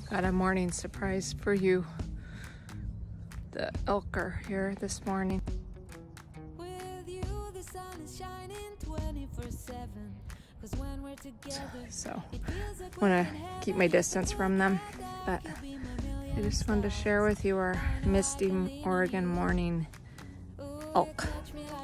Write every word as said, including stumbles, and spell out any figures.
Got a morning surprise for you. The elk are here this morning. With you, the sun is shining twenty-four seven. 'Cause when we're together, so I want to keep my distance from them, but I just wanted to share with you our misty Oregon morning elk.